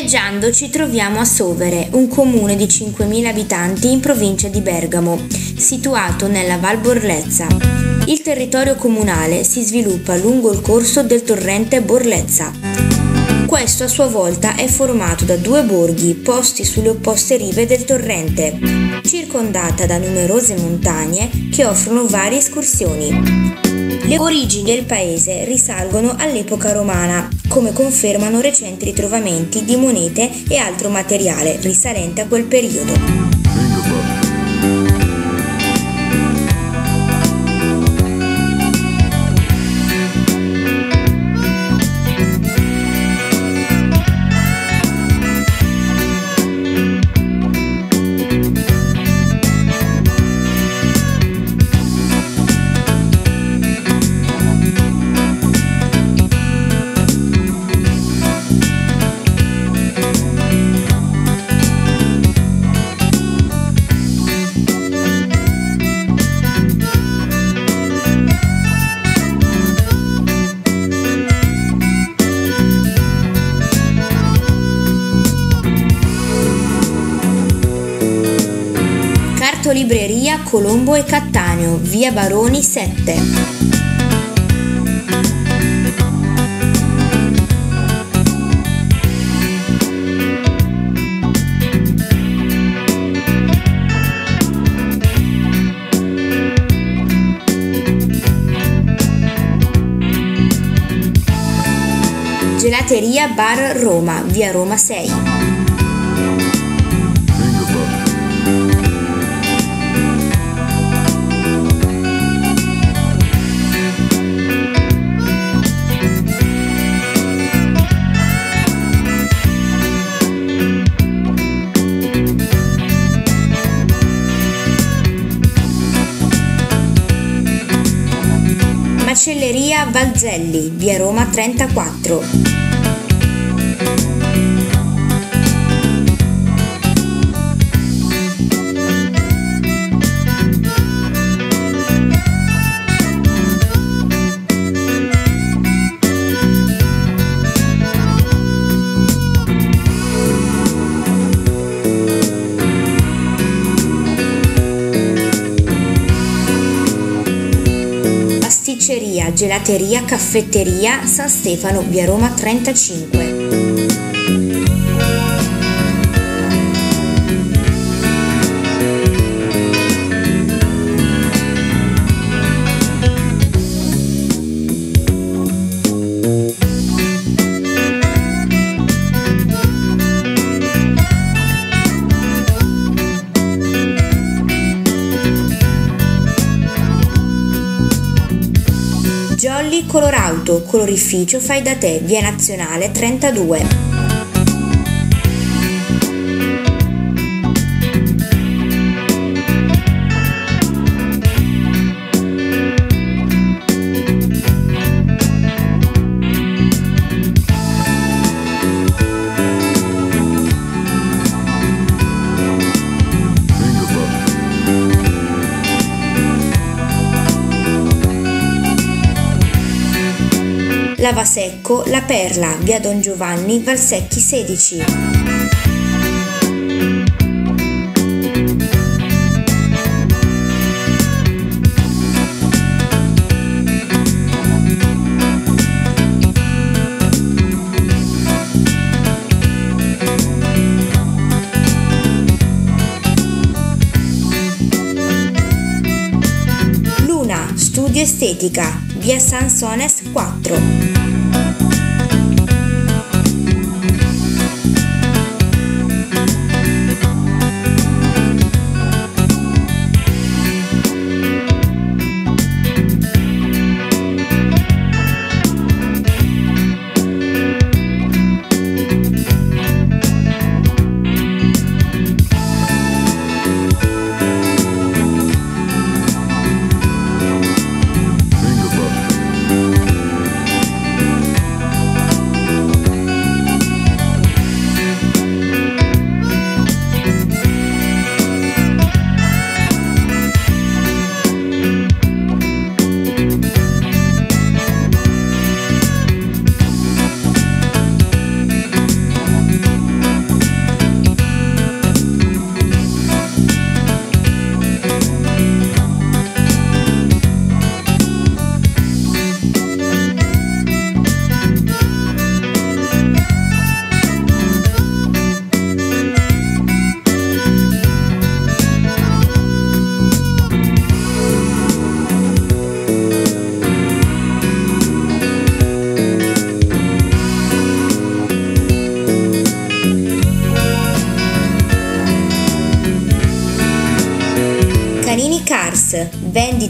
Viaggiando ci troviamo a Sovere, un comune di 5.000 abitanti in provincia di Bergamo, situato nella Val Borlezza. Il territorio comunale si sviluppa lungo il corso del torrente Borlezza. Questo a sua volta è formato da due borghi posti sulle opposte rive del torrente, circondata da numerose montagne che offrono varie escursioni. Le origini del paese risalgono all'epoca romana, come confermano recenti ritrovamenti di monete e altro materiale risalente a quel periodo. Libreria Colombo e Cattaneo, via Baroni 7. Gelateria Bar Roma, via Roma 6. Macelleria Valzelli, via Roma 34. Pasticceria, gelateria, caffetteria San Stefano, via Roma 35. Jolly Colorauto, colorificio fai da te, via Nazionale 32. Lavasecco La Perla, via Don Giovanni Valsecchi 16. Luna Studio Estetica, via Sansones 4.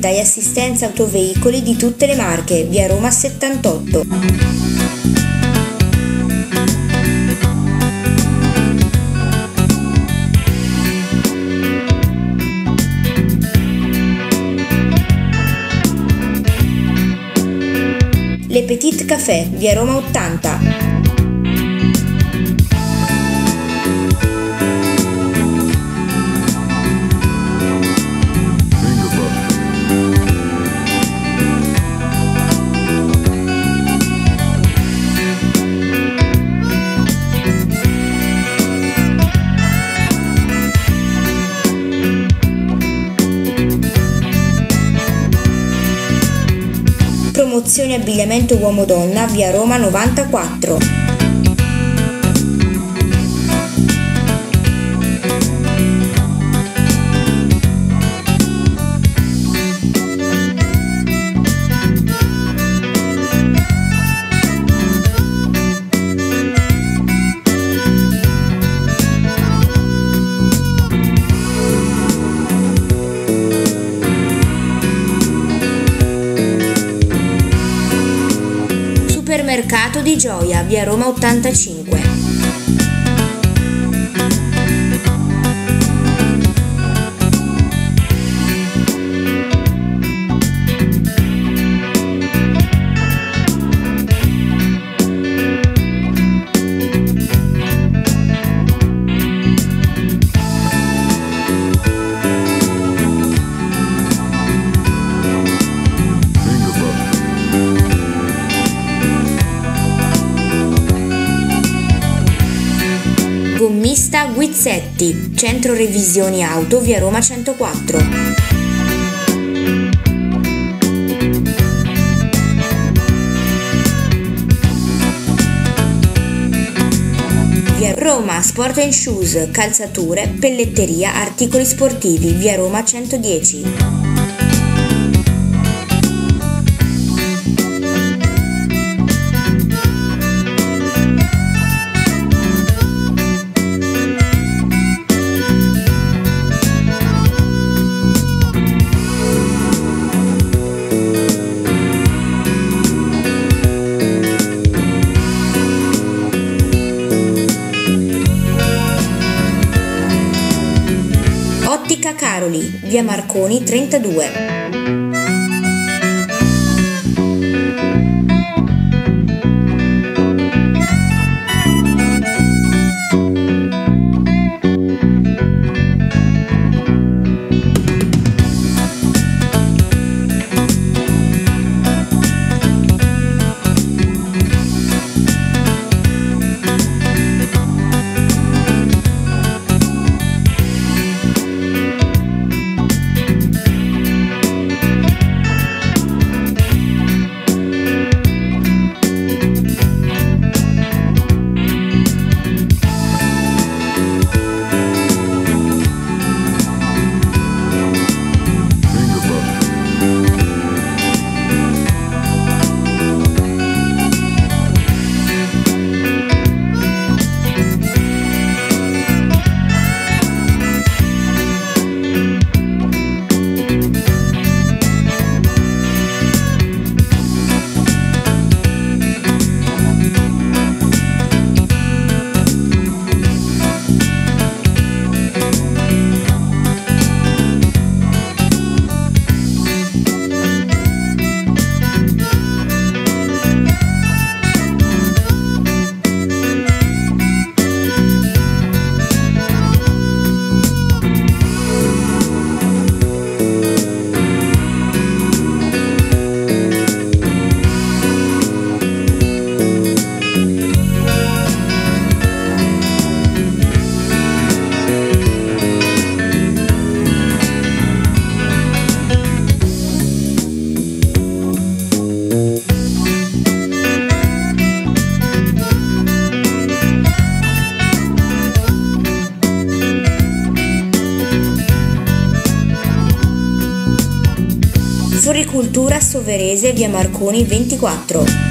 vendita e assistenza autoveicoli di tutte le marche, via Roma 78. Le Petite Café, via Roma 80. Promozione abbigliamento uomo-donna, via Roma 94. Supermercato di Gioia, via Roma 85. Gommista Guizzetti, centro revisioni auto, via Roma 104. Via Roma Sport and Shoes, calzature, pelletteria, articoli sportivi, via Roma 110. Ottica Caroli, via Marconi 32. Floricultura Soverese, via Marconi 24.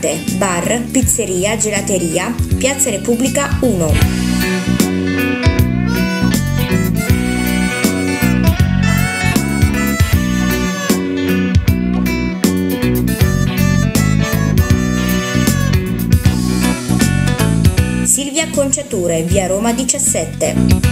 ristorante, bar, pizzeria, gelateria, Piazza Repubblica 1. Silvia Conciature, via Roma 17.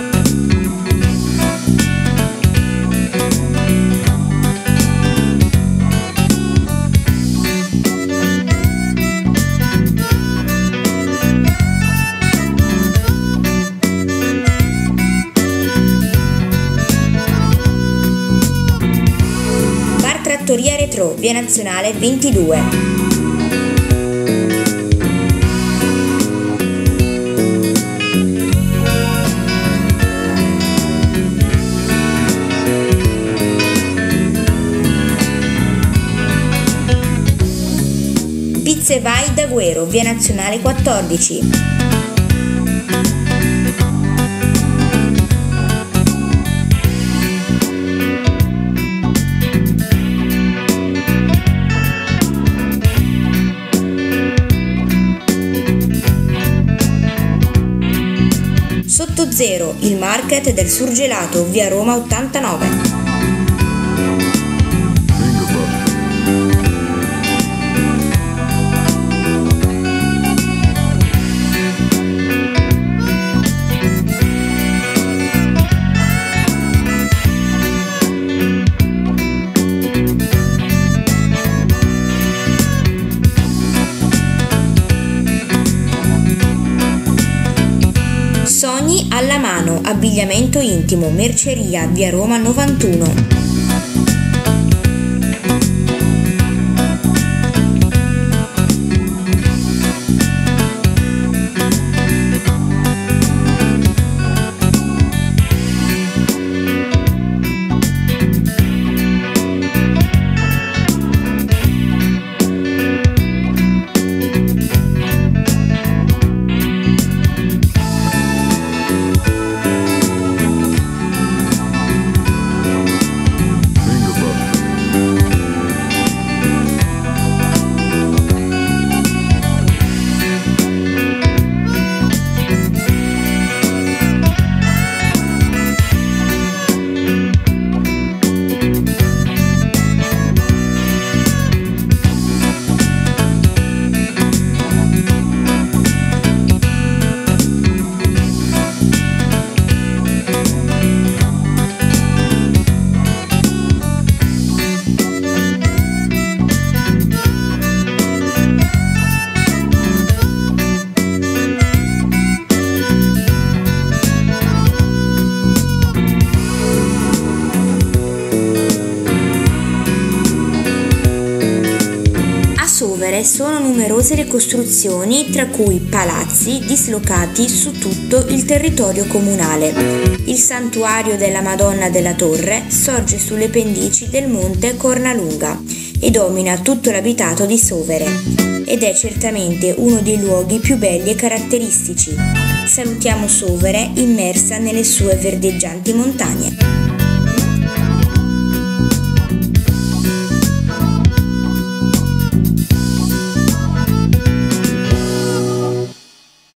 Bar Trattoria Retro, via Nazionale 22. Pizze Vai d'Agüero, via Nazionale 14. Sotto Zero, il market del surgelato, via Roma 89. Sogni alla mano, abbigliamento intimo, merceria, via Roma 91. Sono numerose le costruzioni, tra cui palazzi dislocati su tutto il territorio comunale. Il santuario della Madonna della Torre sorge sulle pendici del monte Cornalunga e domina tutto l'abitato di Sovere ed è certamente uno dei luoghi più belli e caratteristici. Salutiamo Sovere immersa nelle sue verdeggianti montagne.